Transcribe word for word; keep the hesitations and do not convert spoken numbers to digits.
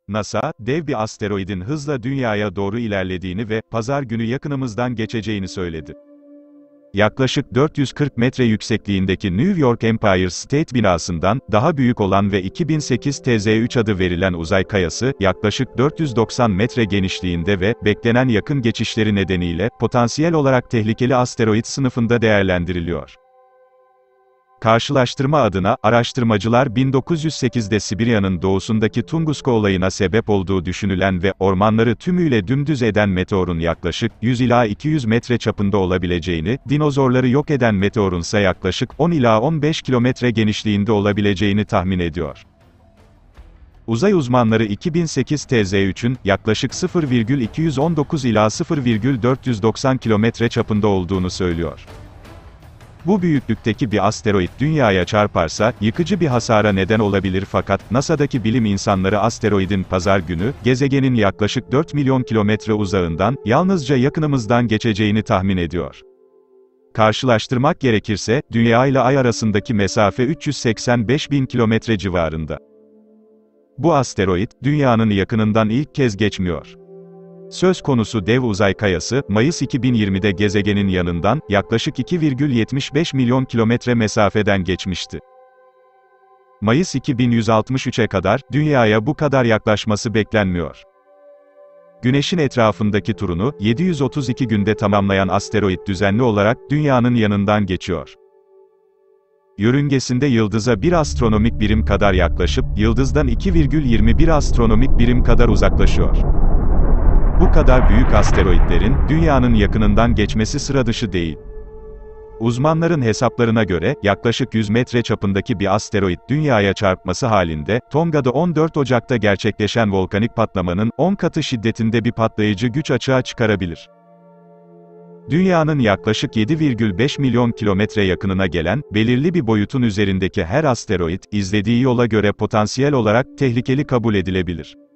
NASA, dev bir asteroidin hızla Dünya'ya doğru ilerlediğini ve pazar günü yakınımızdan geçeceğini söyledi. Yaklaşık dört yüz kırk metre yüksekliğindeki New York Empire State binasından daha büyük olan ve iki bin sekiz T Z üç adı verilen uzay kayası, yaklaşık dört yüz doksan metre genişliğinde ve beklenen yakın geçişleri nedeniyle potansiyel olarak tehlikeli asteroid sınıfında değerlendiriliyor. Karşılaştırma adına, araştırmacılar bin dokuz yüz sekizde Sibirya'nın doğusundaki Tunguska olayına sebep olduğu düşünülen ve ormanları tümüyle dümdüz eden meteorun yaklaşık yüz ila iki yüz metre çapında olabileceğini, dinozorları yok eden meteorunsa yaklaşık on ila on beş kilometre genişliğinde olabileceğini tahmin ediyor. Uzay uzmanları iki bin sekiz T Z üçün, yaklaşık sıfır virgül iki yüz on dokuz ila sıfır virgül dört yüz doksan kilometre çapında olduğunu söylüyor. Bu büyüklükteki bir asteroid Dünya'ya çarparsa, yıkıcı bir hasara neden olabilir fakat, NASA'daki bilim insanları asteroidin pazar günü, gezegenin yaklaşık dört milyon kilometre uzağından, yalnızca yakınımızdan geçeceğini tahmin ediyor. Karşılaştırmak gerekirse, Dünya ile Ay arasındaki mesafe üç yüz seksen beş bin kilometre civarında. Bu asteroid, Dünya'nın yakınından ilk kez geçmiyor. Söz konusu dev uzay kayası, Mayıs iki bin yirmide gezegenin yanından, yaklaşık iki virgül yetmiş beş milyon kilometre mesafeden geçmişti. Mayıs iki bin yüz altmış üçe kadar, Dünya'ya bu kadar yaklaşması beklenmiyor. Güneş'in etrafındaki turunu, yedi yüz otuz iki günde tamamlayan asteroid düzenli olarak, Dünya'nın yanından geçiyor. Yörüngesinde yıldıza bir astronomik birim kadar yaklaşıp, yıldızdan iki virgül yirmi bir astronomik birim kadar uzaklaşıyor. Bu kadar büyük asteroidlerin, Dünya'nın yakınından geçmesi sıradışı değil. Uzmanların hesaplarına göre, yaklaşık yüz metre çapındaki bir asteroid Dünya'ya çarpması halinde, Tonga'da on dört Ocak'ta gerçekleşen volkanik patlamanın, on katı şiddetinde bir patlayıcı güç açığa çıkarabilir. Dünyanın yaklaşık yedi virgül beş milyon kilometre yakınına gelen, belirli bir boyutun üzerindeki her asteroid, izlediği yola göre potansiyel olarak tehlikeli kabul edilebilir.